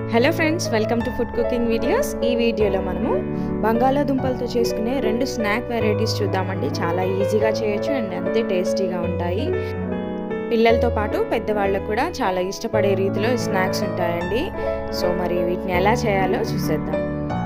Hello friends, welcome to food cooking videos. ఈ వీడియోలో మనము బంగాళాదుంపలతో చేసుకునే 2 స్నాక్ వెరైటీస్ చూద్దామండి. చాలా ఈజీగా చేయొచ్చు అండ్ అంతే టేస్టీగా ఉంటాయి. పిల్లలతో పాటు పెద్దవాళ్ళకు కూడా చాలా ఇష్టపడే రీతిలో స్నాక్స్ ఉంటాయండి. సో మరి వీటిని ఎలా చేయాలో చూసేద్దాం.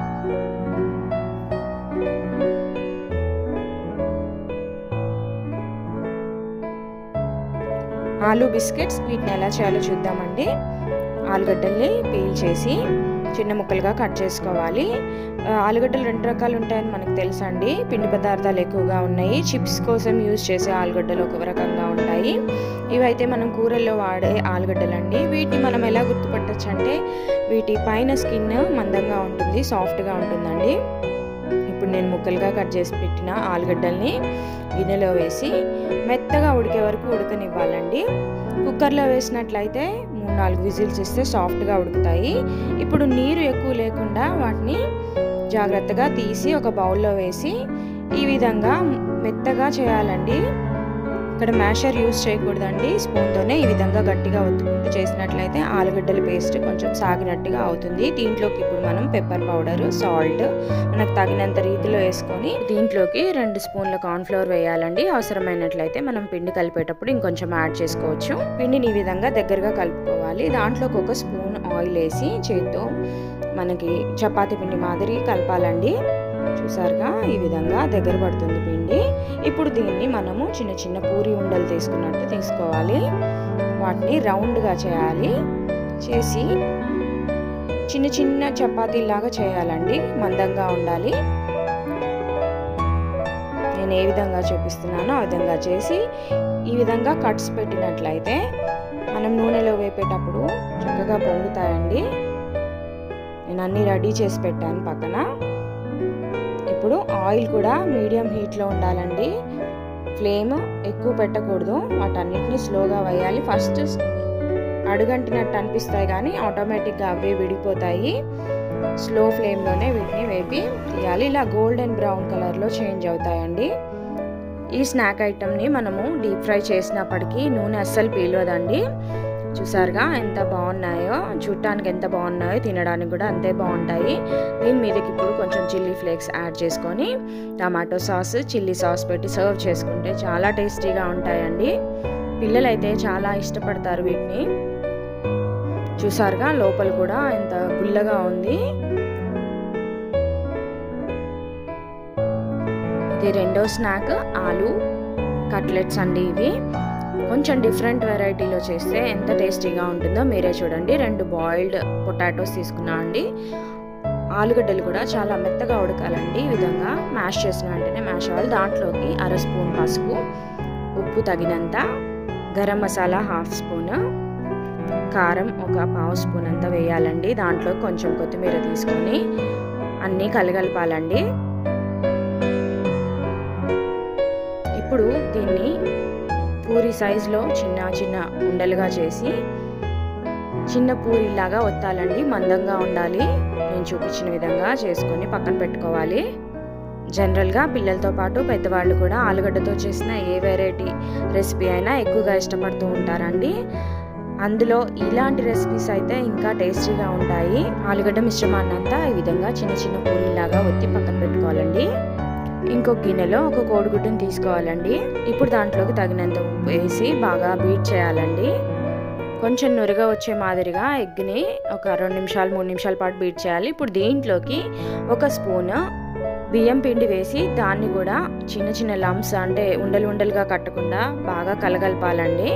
ఆలూ బిస్కెట్స్ వీటిని ఎలా చేయాలో చూద్దామండి. ఆలుగడ్డల్ని పీల్ చేసి చిన్న ముక్కలుగా కట్ చేసుకోవాలి. ఆలుగడ్డలు 2 రకాలు ఉంటాయని మనకు తెలుసండి. పిండి పదార్థాలు ఎక్కువగా ఉన్నాయి. చిప్స్ కోసం యూజ్ చేసే ఆలుగడ్డలు ఒక రకంగా ఉంటాయి. ఇవైతే మనం కూరల్లో వాడే ఆలుగడ్డలండి. వీటిని మనం ఎలా గుర్తుపట్టచ్చు అంటే వీటి పైన స్కిన్ మందంగా ఉంటుంది, సాఫ్ట్గా ఉంటుందండి. ఇప్పుడు నేను ముక్కలుగా కట్ చేసి పెట్టిన ఆలుగడ్డల్ని గిన్నెలో వేసి మెత్తగా ఉడికే వరకు ఉడకనివ్వాలండి. కుక్కర్లో వేసినట్లయితే 3-4 విజిల్స్ ఇస్తే సాఫ్ట్గా ఉడుకుతాయి. ఇప్పుడు నీరు ఎక్కువ లేకుండా వాటిని జాగ్రత్తగా తీసి ఒక బౌల్లో వేసి ఈ విధంగా మెత్తగా చేయాలండి. ఇక్కడ మ్యాషర్ యూజ్ చేయకూడదండి. స్పూన్తోనే ఈ విధంగా గట్టిగా ఒత్తుకుంటూ చేసినట్లయితే ఆలుగడ్డల పేస్ట్ కొంచెం సాగినట్టుగా అవుతుంది. దీంట్లోకి ఇప్పుడు మనం పెప్పర్ పౌడర్, సాల్ట్ మనకు తగినంత రీతిలో వేసుకొని దీంట్లోకి 2 స్పూన్ల కార్న్ఫ్లవర్ వేయాలండి. అవసరమైనట్లయితే మనం పిండి కలిపేటప్పుడు ఇంకొంచెం యాడ్ చేసుకోవచ్చు. పిండిని ఈ విధంగా దగ్గరగా కలుపుకోవాలి. దాంట్లోకి 1 స్పూన్ ఆయిల్ వేసి చేత్తో మనకి చపాతీ పిండి మాదిరి కలపాలండి. చూసారుగా ఈ విధంగా దగ్గర పడుతుంది పిండి. ఇప్పుడు దీన్ని మనము చిన్న చిన్న పూరి ఉండలు తీసుకున్నట్టు తీసుకోవాలి. వాటిని రౌండ్గా చేయాలి. చేసి చిన్న చిన్న చపాతీలాగా చేయాలండి. మందంగా ఉండాలి. నేను ఏ విధంగా చూపిస్తున్నానో ఆ విధంగా చేసి ఈ విధంగా కట్స్ పెట్టినట్లయితే మనం నూనెలో వేపేటప్పుడు చక్కగా పొంగుతాయండి. నేను అన్నీ రెడీ చేసి పెట్టాను పక్కన. ఇప్పుడు ఆయిల్ కూడా మీడియం హీట్లో ఉండాలండి. ఫ్లేమ్ ఎక్కువ పెట్టకూడదు. వాటన్నిటిని స్లోగా వేయాలి. ఫస్ట్ అడుగంటినట్టు అనిపిస్తాయి కానీ ఆటోమేటిక్గా అవే విడిపోతాయి. స్లో ఫ్లేమ్లోనే వీటిని వేపి తీయాలి. ఇలా గోల్డెన్ బ్రౌన్ కలర్లో చేంజ్ అవుతాయండి. ఈ స్నాక్ ఐటమ్ని మనము డీప్ ఫ్రై చేసినప్పటికీ నూనె అస్సలు పీలవదండి. చూసారుగా ఎంత బాగున్నాయో, చూడటానికి ఎంత బాగున్నాయో, తినడానికి కూడా అంతే బాగుంటాయి. దీని మీదకి ఇప్పుడు కొంచెం చిల్లీ ఫ్లేక్స్ యాడ్ చేసుకొని టమాటో సాస్, చిల్లీ సాస్ పెట్టి సర్వ్ చేసుకుంటే చాలా టేస్టీగా ఉంటాయండి. పిల్లలైతే చాలా ఇష్టపడతారు వీటిని. చూసారుగా లోపల కూడా ఎంత గుల్లగా ఉంది. ఇది రెండో స్నాక్ ఆలూ కట్లెట్స్ అండి. ఇవి కొంచెం డిఫరెంట్ వెరైటీలో చేస్తే ఎంత టేస్టీగా ఉంటుందో మీరే చూడండి. 2 బాయిల్డ్ పొటాటోస్ తీసుకున్నా అండి. ఆలుగడ్డలు కూడా చాలా మెత్తగా ఉడకాలండి. ఈ విధంగా మ్యాష్ చేసిన వెంటనే మ్యాష్ అవ్వాలి. దాంట్లోకి 1/2 స్పూన్ పసుపు, ఉప్పు తగినంత, గరం మసాలా 1/2 స్పూన్, కారం 1/2 స్పూన్ అంతా వేయాలండి. దాంట్లో కొంచెం కొత్తిమీర తీసుకొని అన్నీ కలగలపాలండి. ఇప్పుడు దీన్ని పూరి సైజులో చిన్న చిన్న ఉండలుగా చేసి చిన్న పూరిలాగా ఒత్తాలండి. మందంగా ఉండాలి. నేను చూపించిన విధంగా చేసుకొని పక్కన పెట్టుకోవాలి. జనరల్గా పిల్లలతో పాటు పెద్దవాళ్ళు కూడా ఆలుగడ్డతో చేసిన ఏ వెరైటీ రెసిపీ అయినా ఎక్కువగా ఇష్టపడుతూ ఉంటారండి. అందులో ఇలాంటి రెసిపీస్ అయితే ఇంకా టేస్టీగా ఉంటాయి. ఆలుగడ్డ మిశ్రమాన్నంతా ఈ విధంగా చిన్న చిన్న పూరిలాగా ఒత్తి పక్కన పెట్టుకోవాలండి. ఇంకొక గిన్నెలో ఒక కోడిగుడ్డుని తీసుకోవాలండి. ఇప్పుడు దాంట్లోకి తగినంత ఉప్పు వేసి బాగా బీట్ చేయాలండి. కొంచెం నురగ వచ్చే మాదిరిగా ఎగ్ని ఒక 2 నిమిషాలు 3 నిమిషాల పాటు బీట్ చేయాలి. ఇప్పుడు దీంట్లోకి 1 స్పూన్ బియ్యం పిండి వేసి దాన్ని కూడా చిన్న చిన్న లంప్స్ అంటే ఉండలు ఉండలుగా కట్టకుండా బాగా కలగలపాలండి.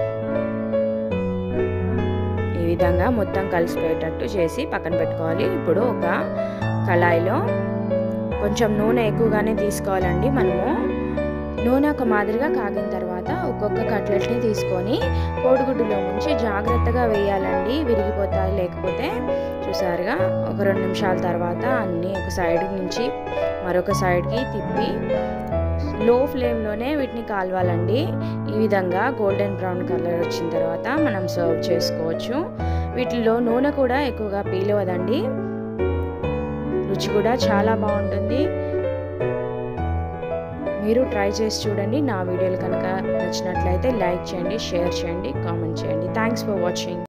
ఈ విధంగా మొత్తం కలిసిపోయేటట్టు చేసి పక్కన పెట్టుకోవాలి. ఇప్పుడు ఒక కళాయిలో కొంచెం నూనె ఎక్కువగానే తీసుకోవాలండి. మనము నూనె ఒక మాదిరిగా కాగిన తర్వాత ఒక్కొక్క కట్లెట్ని తీసుకొని కోడిగుడ్డులో ముంచి జాగ్రత్తగా వేయాలండి. విరిగిపోతాయి లేకపోతే. చూసారుగా ఒక 2 నిమిషాల తర్వాత అన్నీ ఒక సైడ్ నుంచి మరొక సైడ్కి తిప్పి లో ఫ్లేమ్లోనే వీటిని కాల్వాలండి. ఈ విధంగా గోల్డెన్ బ్రౌన్ కలర్ వచ్చిన తర్వాత మనం సర్వ్ చేసుకోవచ్చు. వీటిలో నూనె కూడా ఎక్కువగా పీలవదండి. రుచి కూడా చాలా బాగుంటుంది. మీరు ట్రై చేసి చూడండి. నా వీడియోలు కనుక నచ్చినట్లయితే లైక్ చేయండి, షేర్ చేయండి, కామెంట్ చేయండి. Thanks for watching.